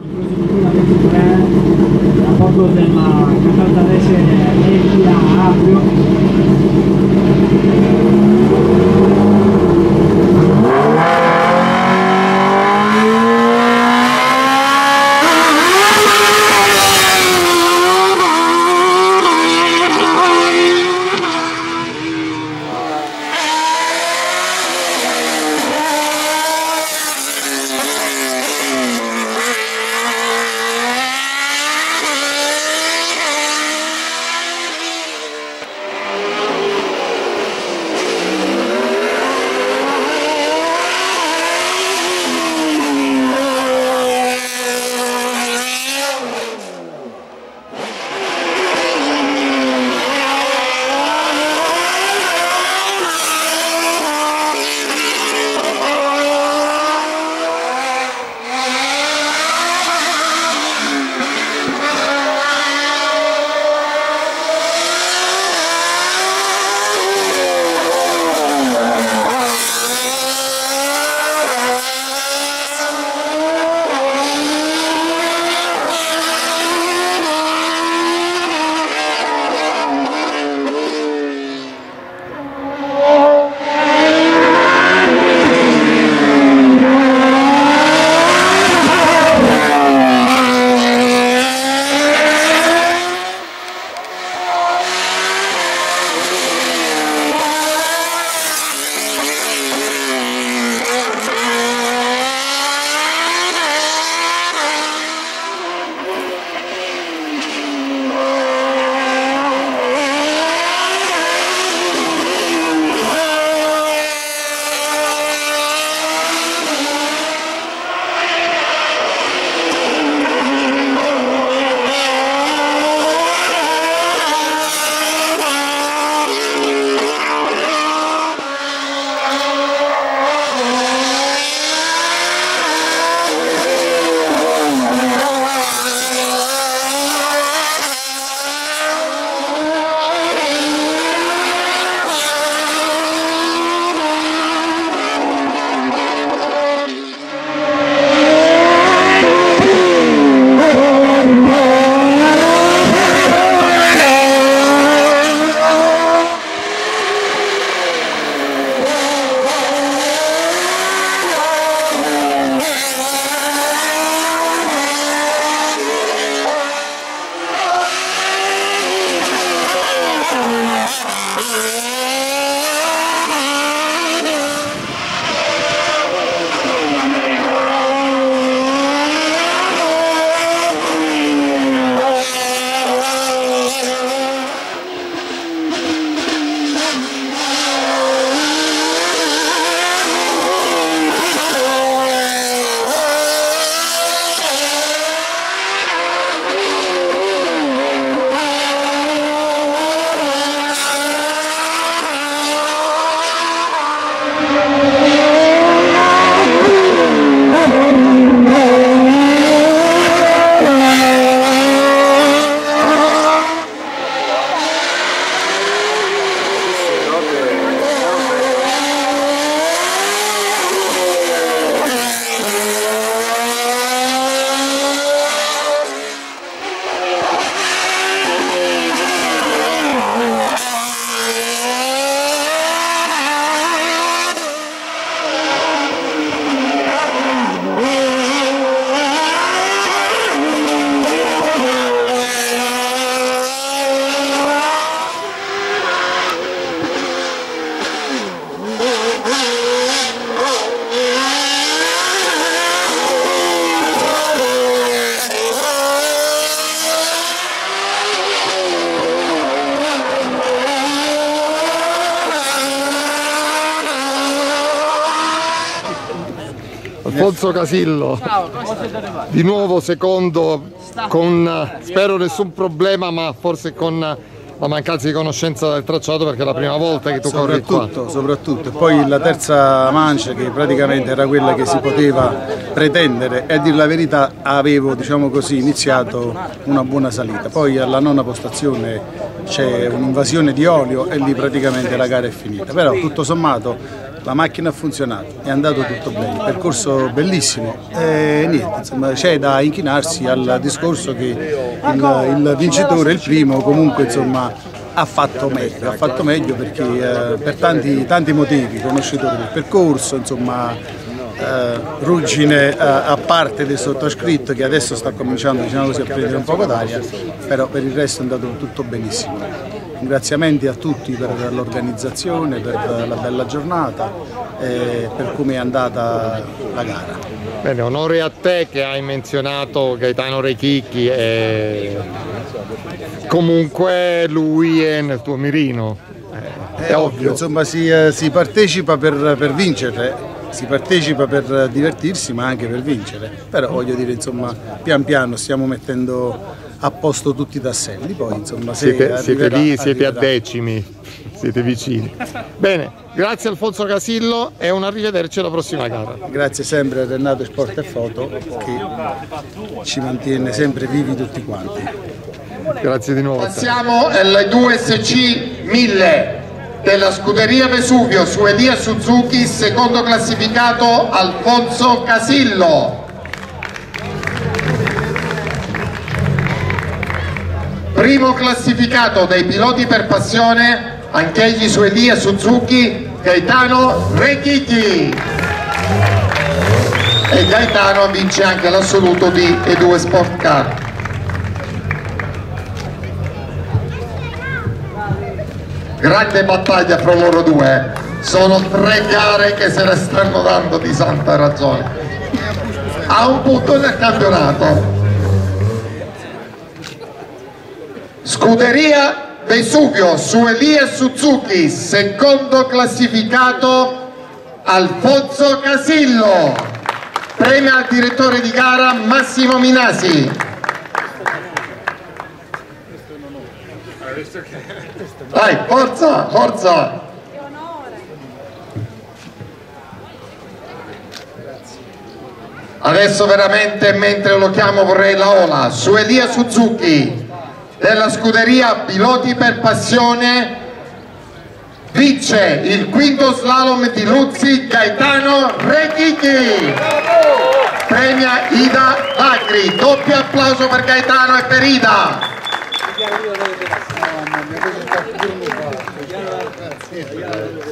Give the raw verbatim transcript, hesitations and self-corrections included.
a poco della Catanzarese e a Aprio. Alfonso Casillo, di nuovo secondo, con spero nessun problema, ma forse con la mancanza di conoscenza del tracciato, perché è la prima volta che tu corri qua. Soprattutto, e poi la terza mancia, che praticamente era quella che si poteva pretendere, e a dire la verità avevo, diciamo così, iniziato una buona salita. Poi alla nona postazione c'è un'invasione di olio e lì praticamente la gara è finita, però tutto sommato la macchina ha funzionato, è andato tutto bene, percorso bellissimo e niente, insomma c'è da inchinarsi al discorso che il, il vincitore, il primo, comunque insomma ha fatto meglio, ha fatto meglio perché eh, per tanti, tanti motivi, conoscitore del percorso, insomma eh, ruggine eh, a parte del sottoscritto che adesso sta cominciando, diciamo così, a prendere un po' d'aria, però per il resto è andato tutto benissimo. Ringraziamenti a tutti per l'organizzazione, per la bella giornata e per come è andata la gara. Bene, onore a te che hai menzionato Gaetano Rechicchi e comunque lui è nel tuo mirino, è, è, è ovvio. ovvio. Insomma si, si partecipa per, per vincere, si partecipa per divertirsi ma anche per vincere, però voglio dire insomma pian piano stiamo mettendo a posto tutti i tasselli, poi insomma se siete, siete lì, arriverà. siete a decimi, siete vicini. Bene, grazie Alfonso Casillo e un arrivederci alla prossima gara. Grazie sempre a Renato Sport e Foto che ci mantiene sempre vivi tutti quanti. Grazie di nuovo. Passiamo alle due S C mille della Scuderia Vesuvio su Elia Suzuki, secondo classificato Alfonso Casillo. Primo classificato dei piloti per passione, anch'egli su Elia Suzuki, Gaetano Rechicchi. E Gaetano vince anche l'assoluto di E due Sport Car. Grande battaglia fra loro due, sono tre gare che se ne stanno dando di santa ragione. A un punto nel campionato. Scuderia Vesuvio su Elia Suzuki, secondo classificato Alfonso Casillo. Premio al direttore di gara Massimo Minasi. Dai, forza, forza! Adesso veramente mentre lo chiamo vorrei la ola su Elia Suzuki della scuderia Piloti per Passione, vince il quinto slalom di Luzzi Gaetano Rechicchi, premia Ida Lacri, doppio applauso per Gaetano e per Ida.